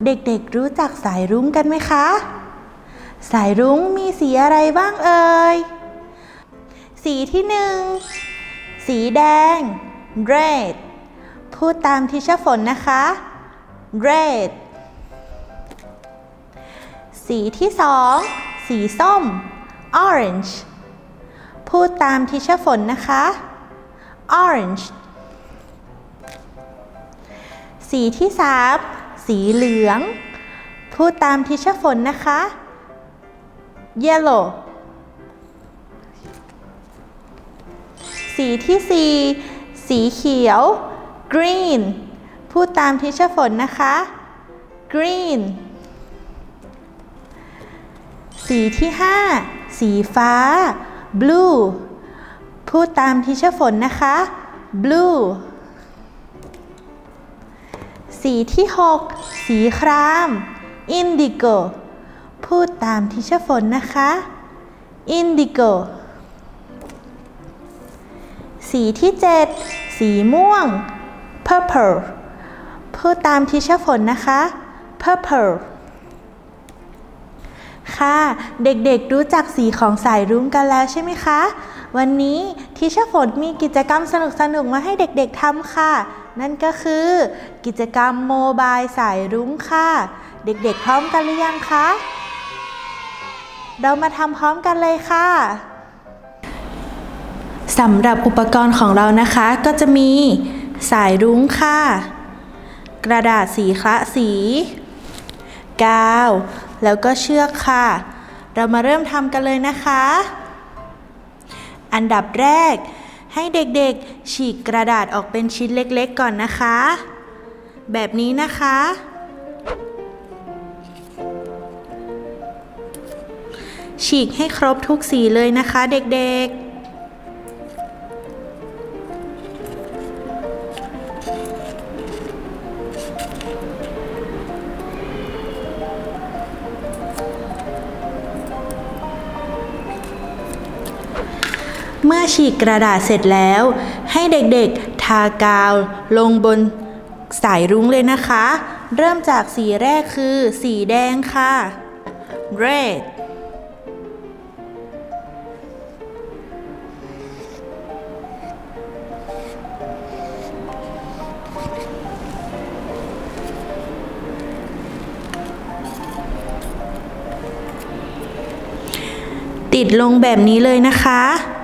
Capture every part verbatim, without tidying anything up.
เด็กๆรู้จักสายรุ้งกันไหมคะสายรุ้งมีสีอะไรบ้างเอ่ยสีที่หนึ่งสีแดง red พูดตามทิชฝนนะคะ red สีที่สองสีส้ม orange พูดตามทิชฝนนะคะ orange สีที่สามสีเหลืองพูดตามทิชฝนนะคะ yellow สีที่สี่สีเขียว green พูดตามทิชฝนนะคะ green สีที่ห้าสีฟ้า blue พูดตามทิชฝนนะคะ blue สีที่หกสีคราม indigo พูดตามทิชฝนนะคะ indigo สีที่เจ็ดสีม่วง purple พูดตามทิชฝนนะคะ purple ค่ะเด็กๆรู้จักสีของสายรุ้งกันแล้วใช่ไหมคะวันนี้ทิชฝนมีกิจกรรมสนุกๆมาให้เด็กๆทำค่ะนั่นก็คือกิจกรรมโมบายสายรุ้งค่ะเด็กๆพร้อมกันหรือยังคะเรามาทำพร้อมกันเลยค่ะสำหรับอุปกรณ์ของเรานะคะก็จะมีสายรุ้งค่ะกระดาษสีคละสีกาวแล้วก็เชือกค่ะเรามาเริ่มทำกันเลยนะคะอันดับแรกให้เด็กๆฉีกกระดาษออกเป็นชิ้นเล็กๆก่อนนะคะแบบนี้นะคะฉีกให้ครบทุกสีเลยนะคะเด็กๆเมื่อฉีกกระดาษเสร็จแล้วให้เด็กๆทากาวลงบนสายรุ้งเลยนะคะเริ่มจากสีแรกคือสีแดงค่ะ red ติดลงแบบนี้เลยนะคะ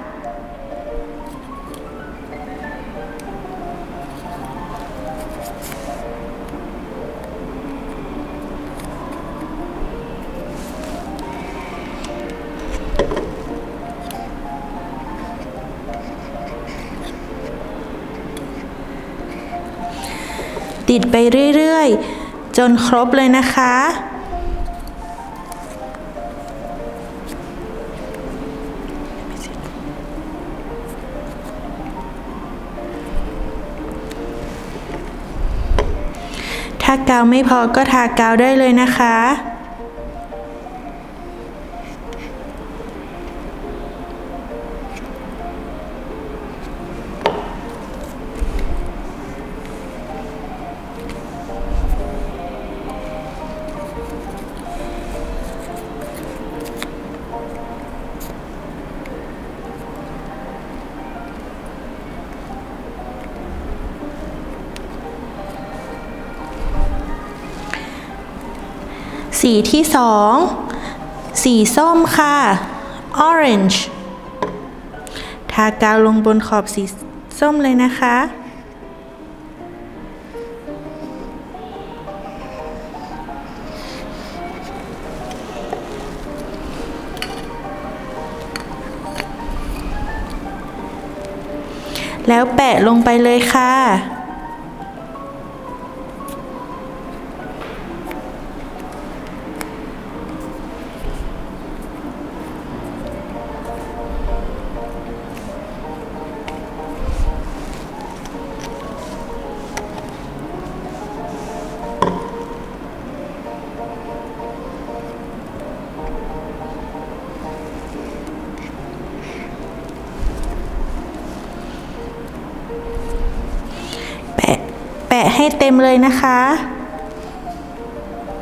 ติดไปเรื่อยๆจนครบเลยนะคะถ้ากาวไม่พอก็ทากาวได้เลยนะคะสีที่สองสีส้มค่ะ orange ทากาวลงบนขอบสีส้มเลยนะคะแล้วแปะลงไปเลยค่ะแปะให้เต็มเลยนะคะ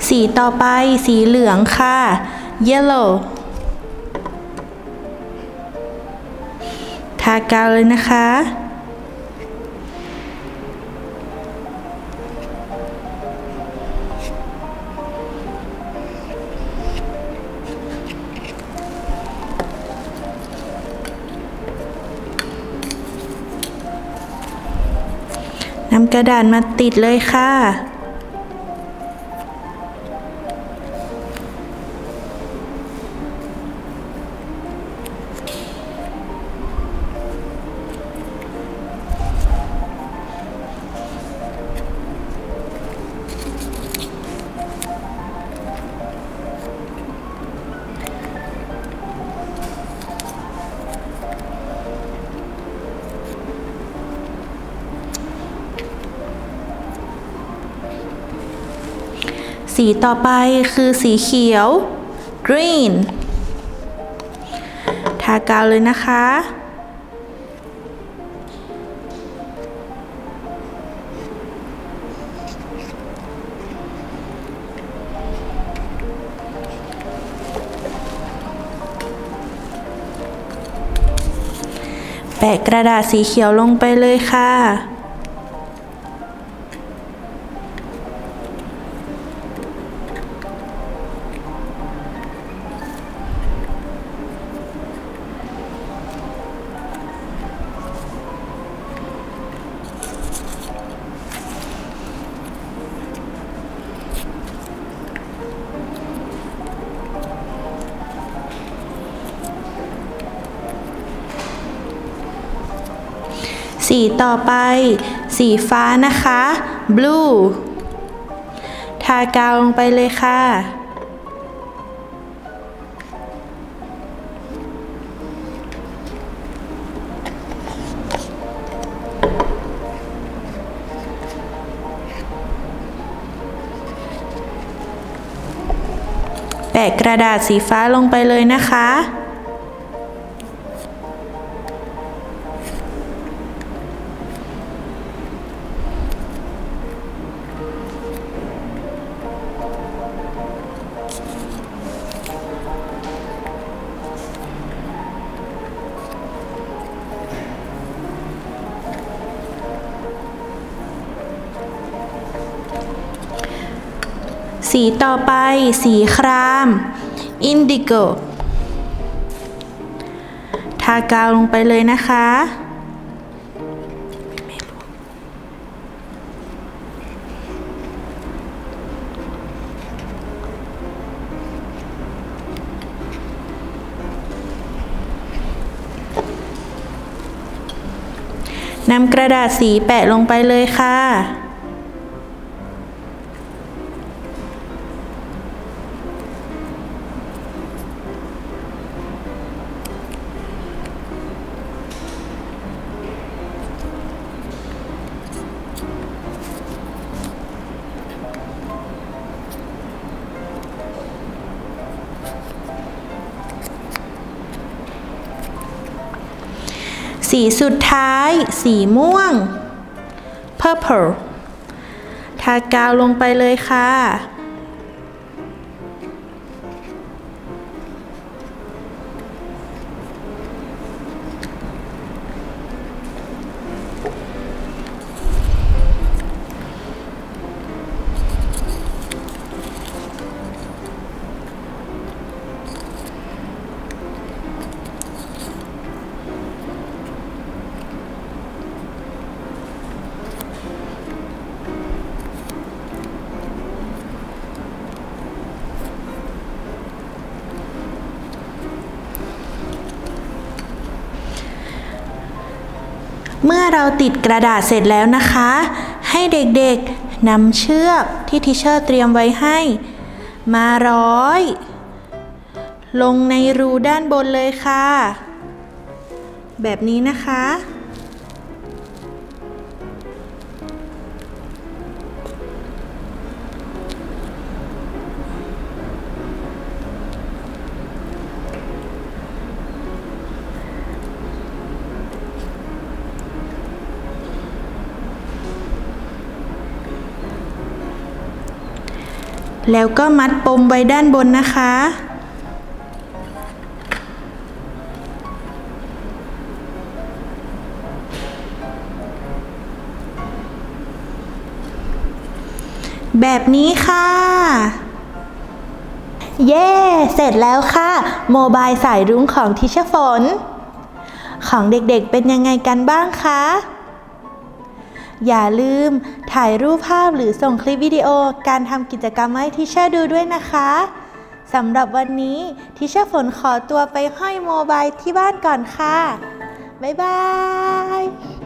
สีต่อไปสีเหลืองค่ะ yellow ทากาวเลยนะคะนำกระดาษมาติดเลยค่ะสีต่อไปคือสีเขียว green ทากาวเลยนะคะแปะกระดาษสีเขียวลงไปเลยค่ะสีต่อไปสีฟ้านะคะ blue ทากาวลงไปเลยค่ะแปะกระดาษสีฟ้าลงไปเลยนะคะสีต่อไปสีคราม indigo ทากาวลงไปเลยนะคะนำกระดาษสีแปะลงไปเลยค่ะสีสุดท้ายสีม่วง purple ทากาวลงไปเลยค่ะเมื่อเราติดกระดาษเสร็จแล้วนะคะให้เด็กๆนำเชือกที่ทิเชอร์เตรียมไว้ให้มาร้อยลงในรูด้านบนเลยค่ะแบบนี้นะคะ แแล้วก็มัดปมไว้ด้านบนนะคะแบบนี้ค่ะเย้เสร็จแล้วค่ะโมบายสายรุ้งของทิชฝนของเด็กๆเป็นยังไงกันบ้างคะอย่าลืมถ่ายรูปภาพหรือส่งคลิปวิดีโอการทำกิจกรรมให้ทิชดูด้วยนะคะสำหรับวันนี้ทิชฝนขอตัวไปห้อยโมบายที่บ้านก่อนค่ะบ๊ายบาย